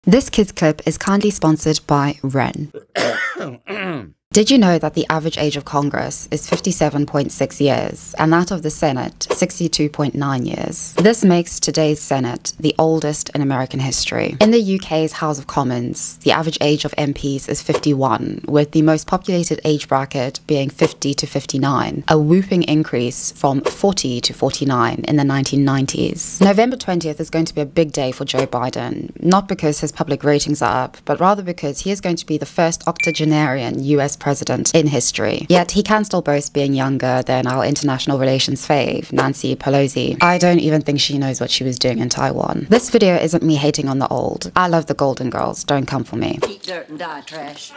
This kids clip is kindly sponsored by Ren. Did you know that the average age of Congress is 57.6 years and that of the Senate 62.9 years? This makes today's Senate the oldest in American history. In the UK's House of Commons, the average age of MPs is 51, with the most populated age bracket being 50 to 59, a whooping increase from 40 to 49 in the 1990s. November 20th is going to be a big day for Joe Biden, not because his public ratings are up, but rather because he is going to be the first octogenarian US president in history. Yet he can still boast being younger than our international relations fave, Nancy Pelosi. I don't even think she knows what she was doing in Taiwan. This video isn't me hating on the old. I love the Golden Girls, don't come for me. Eat dirt and die trash.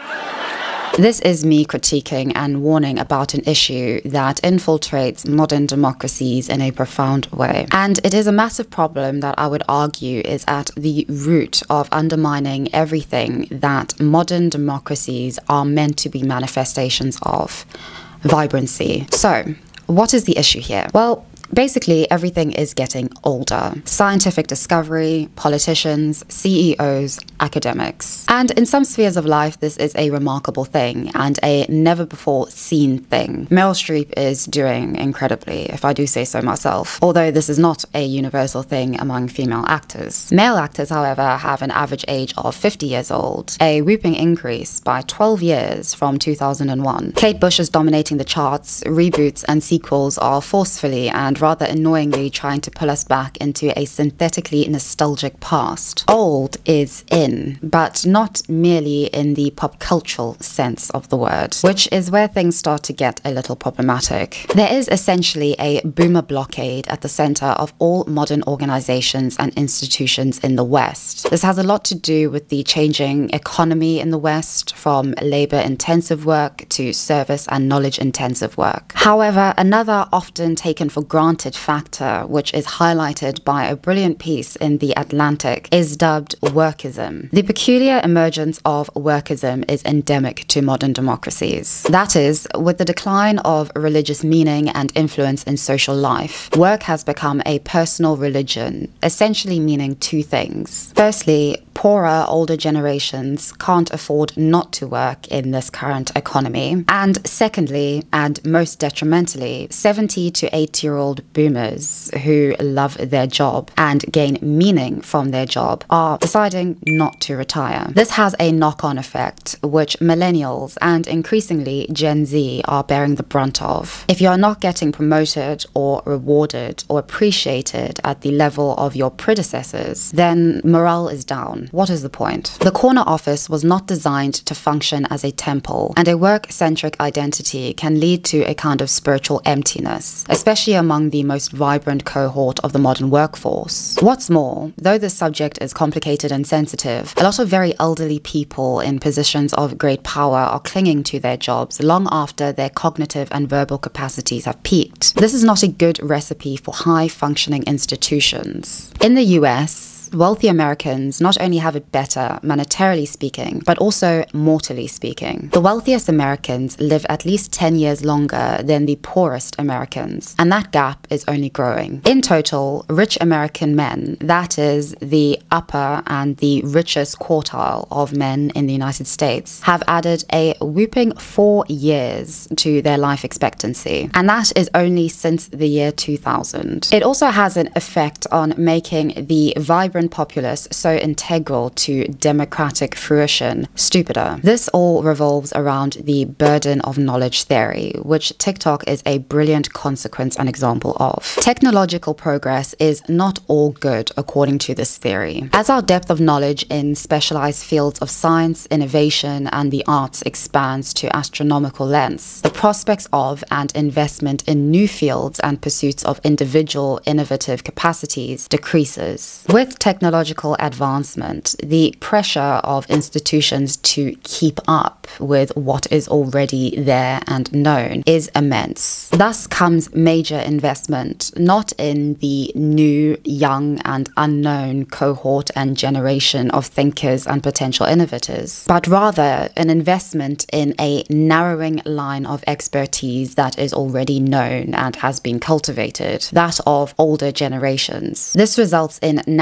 This is me critiquing and warning about an issue that infiltrates modern democracies in a profound way. And it is a massive problem that I would argue is at the root of undermining everything that modern democracies are meant to be manifestations of: vibrancy. So, what is the issue here? Well, basically, everything is getting older. Scientific discovery, politicians, CEOs, academics. And in some spheres of life, this is a remarkable thing and a never-before-seen thing. Meryl Streep is doing incredibly, if I do say so myself, although this is not a universal thing among female actors. Male actors, however, have an average age of 50 years old, a whooping increase by 12 years from 2001. Kate Bush is dominating the charts, reboots and sequels are forcefully and rather annoyingly trying to pull us back into a synthetically nostalgic past. Old is in, but not merely in the pop cultural sense of the word, which is where things start to get a little problematic. There is essentially a boomer blockade at the center of all modern organizations and institutions in the West. This has a lot to do with the changing economy in the West, from labor-intensive work to service and knowledge-intensive work. However, another often taken for granted factor, which is highlighted by a brilliant piece in The Atlantic, is dubbed workism. The peculiar emergence of workism is endemic to modern democracies. That is, with the decline of religious meaning and influence in social life, work has become a personal religion, essentially meaning two things. Firstly, poorer, older generations can't afford not to work in this current economy. And secondly, and most detrimentally, 70 to 80-year-old boomers who love their job and gain meaning from their job are deciding not to retire. This has a knock-on effect, which millennials and increasingly Gen Z are bearing the brunt of. If you're not getting promoted or rewarded or appreciated at the level of your predecessors, then morale is down. What is the point? The corner office was not designed to function as a temple, and a work-centric identity can lead to a kind of spiritual emptiness, especially among the most vibrant cohort of the modern workforce. What's more, though this subject is complicated and sensitive, a lot of very elderly people in positions of great power are clinging to their jobs long after their cognitive and verbal capacities have peaked. This is not a good recipe for high-functioning institutions. In the US, wealthy Americans not only have it better, monetarily speaking, but also mortally speaking. The wealthiest Americans live at least 10 years longer than the poorest Americans, and that gap is only growing. In total, rich American men, that is, the upper and the richest quartile of men in the United States, have added a whooping 4 years to their life expectancy, and that is only since the year 2000. It also has an effect on making the vibrant populace so integral to democratic fruition stupider. This all revolves around the burden of knowledge theory, which TikTok is a brilliant consequence and example of. Technological progress is not all good according to this theory. As our depth of knowledge in specialized fields of science, innovation, and the arts expands to astronomical lengths, the prospects of and investment in new fields and pursuits of individual innovative capacities decreases. With technological advancement, the pressure of institutions to keep up with what is already there and known is immense. Thus comes major investment, not in the new, young, and unknown cohort and generation of thinkers and potential innovators, but rather an investment in a narrowing line of expertise that is already known and has been cultivated, that of older generations. This results in narrowing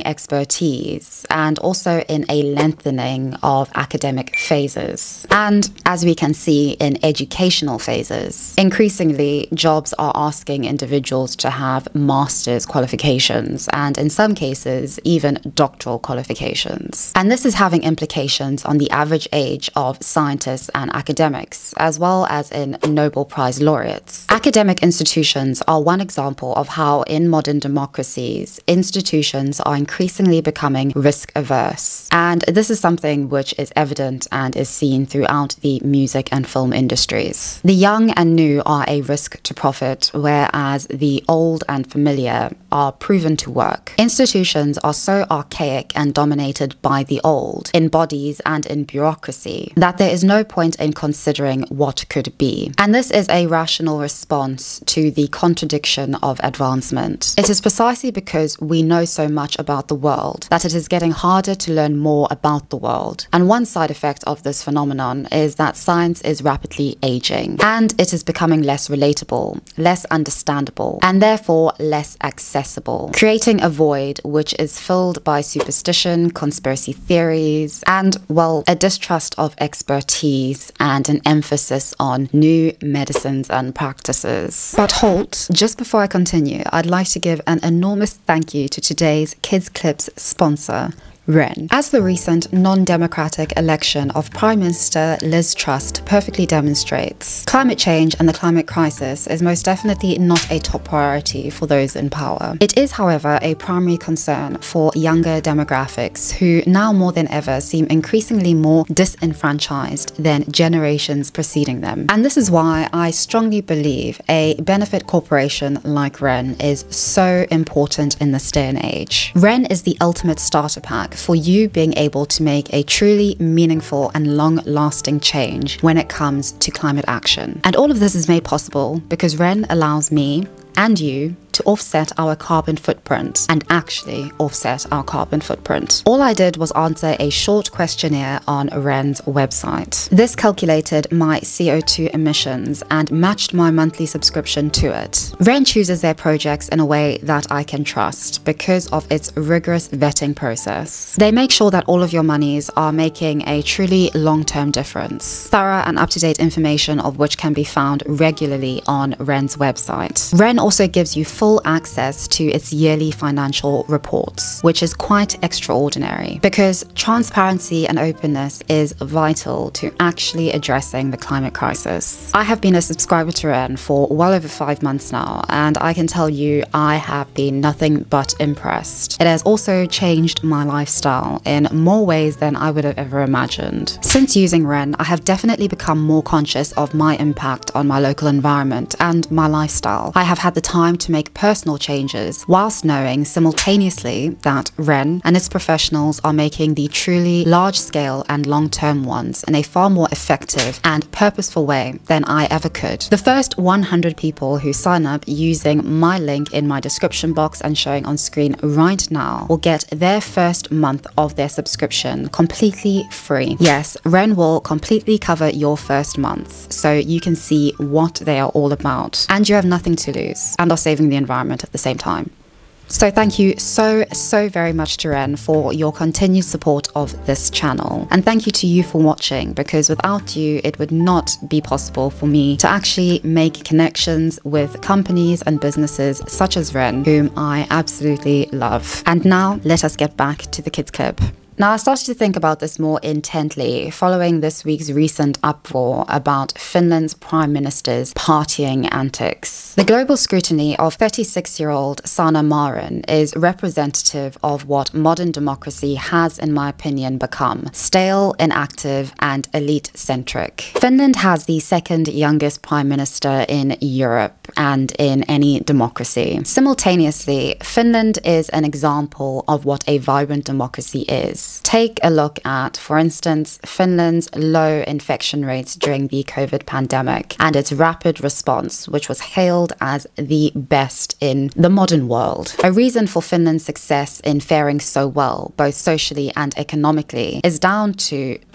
growing expertise and also in a lengthening of academic phases. And as we can see in educational phases, increasingly jobs are asking individuals to have master's qualifications and in some cases even doctoral qualifications. And this is having implications on the average age of scientists and academics, as well as in Nobel Prize laureates. Academic institutions are one example of how in modern democracies, institutions are increasingly becoming risk-averse. And this is something which is evident and is seen throughout the music and film industries. The young and new are a risk to profit, whereas the old and familiar are proven to work. Institutions are so archaic and dominated by the old, in bodies and in bureaucracy, that there is no point in considering what could be. And this is a rational response to the contradiction of advancement. It is precisely because we know so much about the world that it is getting harder to learn more about the world. And one side effect of this phenomenon is that science is rapidly aging, and it is becoming less relatable, less understandable, and therefore less accessible, creating a void which is filled by superstition, conspiracy theories, and, well, a distrust of expertise and an emphasis on new medicines and practices. But halt, just before I continue, I'd like to give an enormous thank you to today's Kids Clips sponsor, Wren. As the recent non-democratic election of Prime Minister Liz Truss perfectly demonstrates, climate change and the climate crisis is most definitely not a top priority for those in power. It is, however, a primary concern for younger demographics who now more than ever seem increasingly more disenfranchised than generations preceding them. And this is why I strongly believe a benefit corporation like Wren is so important in this day and age. Wren is the ultimate starter pack for you being able to make a truly meaningful and long-lasting change when it comes to climate action. And all of this is made possible because Wren allows me and you to offset our carbon footprint and actually offset our carbon footprint. All I did was answer a short questionnaire on Wren's website. This calculated my CO2 emissions and matched my monthly subscription to it. Wren chooses their projects in a way that I can trust because of its rigorous vetting process. They make sure that all of your monies are making a truly long-term difference. Thorough and up-to-date information of which can be found regularly on Wren's website. Wren also gives you full access to its yearly financial reports, which is quite extraordinary because transparency and openness is vital to actually addressing the climate crisis. I have been a subscriber to Wren for well over 5 months now, and I can tell you I have been nothing but impressed. It has also changed my lifestyle in more ways than I would have ever imagined. Since using Wren, I have definitely become more conscious of my impact on my local environment and my lifestyle. I have had the time to make personal changes whilst knowing simultaneously that Wren and its professionals are making the truly large-scale and long-term ones in a far more effective and purposeful way than I ever could. The first 100 people who sign up using my link in my description box and showing on screen right now will get their first month of their subscription completely free. Yes, Wren will completely cover your first month so you can see what they are all about, and you have nothing to lose and are saving the environment at the same time. So thank you so very much to Wren for your continued support of this channel, and thank you to you for watching, because without you it would not be possible for me to actually make connections with companies and businesses such as Wren, whom I absolutely love. And now let us get back to the kids clip. Now, I started to think about this more intently following this week's recent uproar about Finland's Prime Minister's partying antics. The global scrutiny of 36-year-old Sanna Marin is representative of what modern democracy has, in my opinion, become: stale, inactive, and elite-centric. Finland has the second youngest Prime Minister in Europe and in any democracy. Simultaneously, Finland is an example of what a vibrant democracy is. Take a look at, for instance, Finland's low infection rates during the COVID pandemic and its rapid response, which was hailed as the best in the modern world. A reason for Finland's success in faring so well, both socially and economically, is down to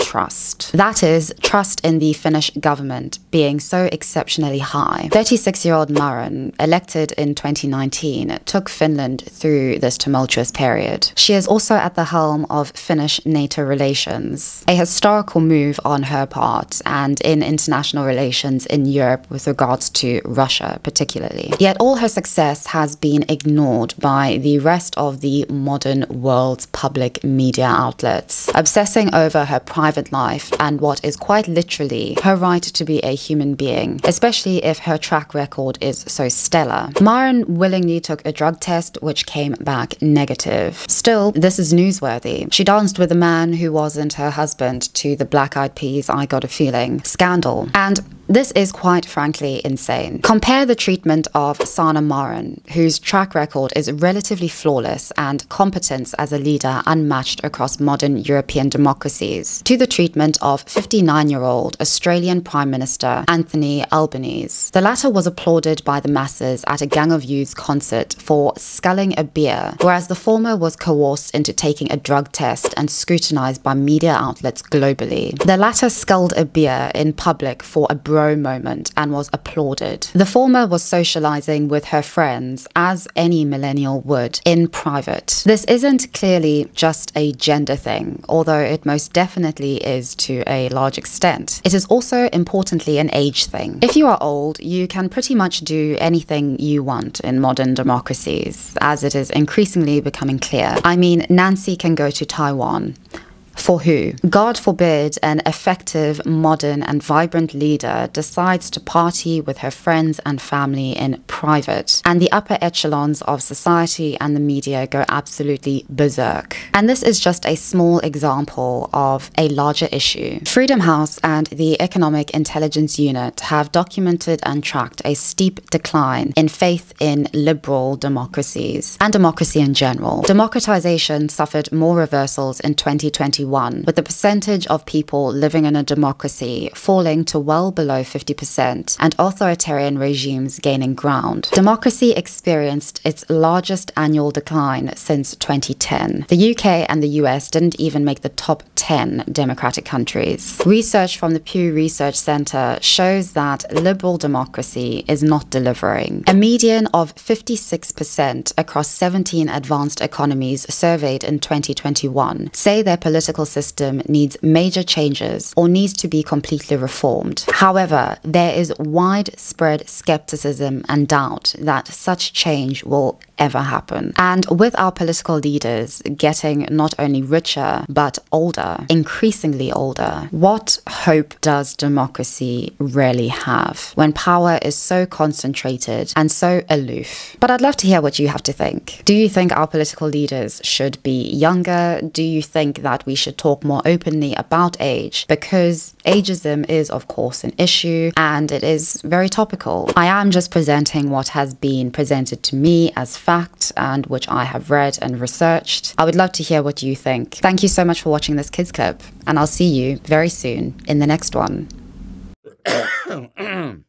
trust. That is, trust in the Finnish government being so exceptionally high. 36-year-old Maren, elected in 2019, took Finland through this tumultuous period. She is also at the helm of Finnish-NATO relations, a historical move on her part and in international relations in Europe with regards to Russia particularly. Yet all her success has been ignored by the rest of the modern world's public media outlets, obsessing over her private life and what is quite literally her right to be a human being, especially if her track record is so stellar. Maren willingly took a drug test which came back negative. Still, this is newsworthy. She danced with a man who wasn't her husband to the Black Eyed Peas' I Got a Feeling scandal. And this is quite frankly insane. Compare the treatment of Sanna Marin, whose track record is relatively flawless and competence as a leader unmatched across modern European democracies, to the treatment of 59-year-old Australian Prime Minister Anthony Albanese. The latter was applauded by the masses at a Gang of Youths concert for sculling a beer, whereas the former was coerced into taking a drug test and scrutinized by media outlets globally. The latter sculled a beer in public for a bro moment and was applauded. The former was socializing with her friends, as any millennial would, in private. This isn't clearly just a gender thing, although it most definitely is to a large extent. It is also importantly an age thing. If you are old, you can pretty much do anything you want in modern democracies, as it is increasingly becoming clear. I mean, Nancy can go to Taiwan. For who? God forbid an effective, modern and vibrant leader decides to party with her friends and family in private, and the upper echelons of society and the media go absolutely berserk. And this is just a small example of a larger issue. Freedom House and the Economic Intelligence Unit have documented and tracked a steep decline in faith in liberal democracies and democracy in general. Democratization suffered more reversals in 2021, with the percentage of people living in a democracy falling to well below 50% and authoritarian regimes gaining ground. Democracy experienced its largest annual decline since 2010. The UK and the US didn't even make the top 10 democratic countries. Research from the Pew Research Center shows that liberal democracy is not delivering. A median of 56% across 17 advanced economies surveyed in 2021 say their political system needs major changes or needs to be completely reformed. However, there is widespread skepticism and doubt that such change will ever happen. And with our political leaders getting not only richer but older, increasingly older, what hope does democracy really have when power is so concentrated and so aloof? But I'd love to hear what you have to think. Do you think our political leaders should be younger? Do you think that we should talk more openly about age? Because ageism is of course an issue and it is very topical. I am just presenting what has been presented to me as fact and which I have read and researched. I would love to hear what you think. Thank you so much for watching this kids clip, and I'll see you very soon in the next one.